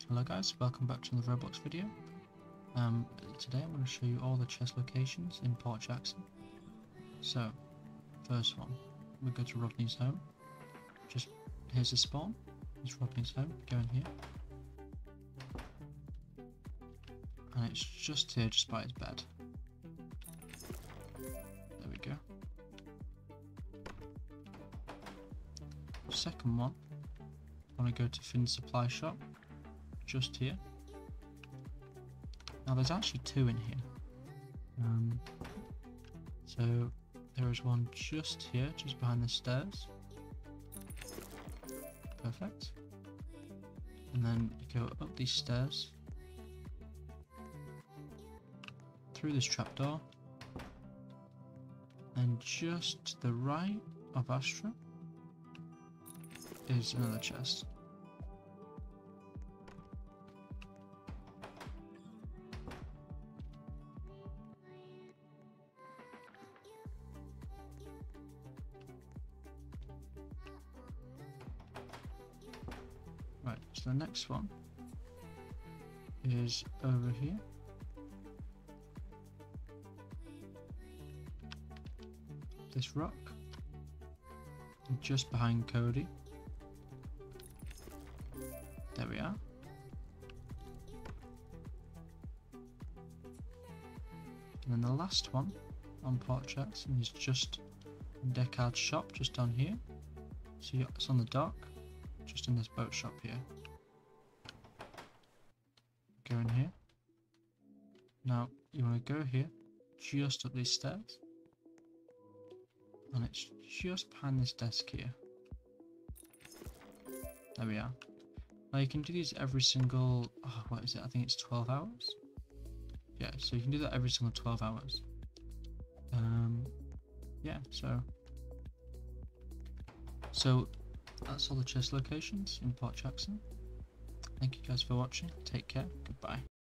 Hello guys, welcome back to another Roblox video. Today I'm going to show you all the chest locations in Port Jackson. So, first one, we go to Rodney's home. Here's the spawn. It's Rodney's home. Go in here. And it's just here, just by his bed. There we go. Second one, I want to go to Finn's supply shop. Just here. Now there's actually two in here. So there is one just here, just behind the stairs. Perfect. And then you go up these stairs, through this trapdoor, and just to the right of Astra is another chest. Right, so the next one is over here. This rock, and just behind Cody. There we are. And then the last one on Port Jackson is just in Deckard's shop, just down here. So it's on the dock. Just in this boat shop here. Go in here. Now you want to go here, just up these stairs, and it's just behind this desk here. There we are. Now you can do these every single, what is it? I think it's 12 hours. Yeah, so you can do that every single 12 hours. Yeah, so that's all the chest locations in Port Jackson. Thank you guys for watching. Take care. Goodbye.